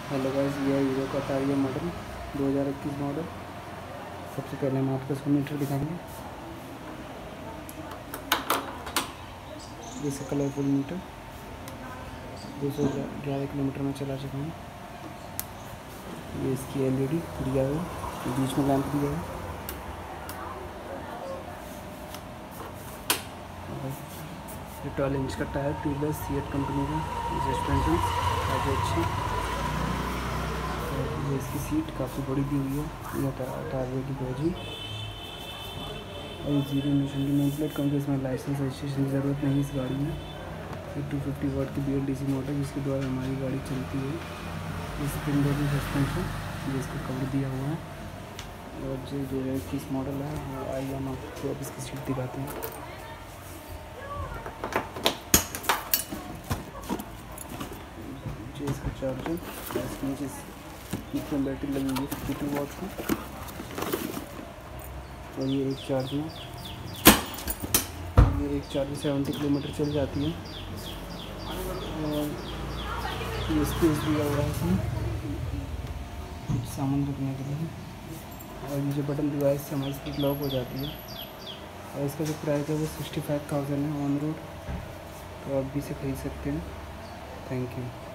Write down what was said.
Hello guys, ये है hero का तारिया मॉडल 2021 मॉडल। सबसे पहले हम आपको 100 मीटर दिखाएंगे। जैसे कलरफुल मीटर 211 किलोमीटर में चला चुका हूँ। ये इसकी एलईडी दिया हुआ है, बीच में लैंप दिया है। ये 12 इंच का टायर, ट्यूबलेस सीएट कंपनी का। सस्पेंशन काफ़ी अच्छी। ये इसकी सीट काफ़ी बड़ी दी हुई है। ये टायर की बोझी और ये 0 इमिशन की नेम प्लेट, क्योंकि इसमें लाइसेंस रजिस्ट्रेशन की ज़रूरत नहीं इस गाड़ी में। ये 250 वाट की BLDC मोटर जिसके द्वारा हमारी गाड़ी चलती है। ये स्प्रिंग लोडिंग सस्पेंशन, ये इसका कवर दिया हुआ है। और जो 2021 मॉडल है वो आइए हम आपको अब इसकी सीट दिखाते हैं। जो इसका चार्जर, इसके नीचे बैटरी लगी हुई है 52 वाट की। और ये एक चार्ज में 70 किलोमीटर चल जाती है। और ये स्पेस दिया हुआ है इसमें कुछ सामान रखने के लिए। और ये जो बटन दिया है इससे हमारी स्पीड लॉक हो जाती है। और इसका जो प्राइस है वो 65,000 है ऑन रोड। तो आप भी इसे खरीद सकते हैं। Thank you.